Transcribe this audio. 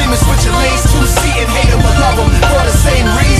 Demons switching lanes, two-seating, hate 'em or love 'em for the same reason.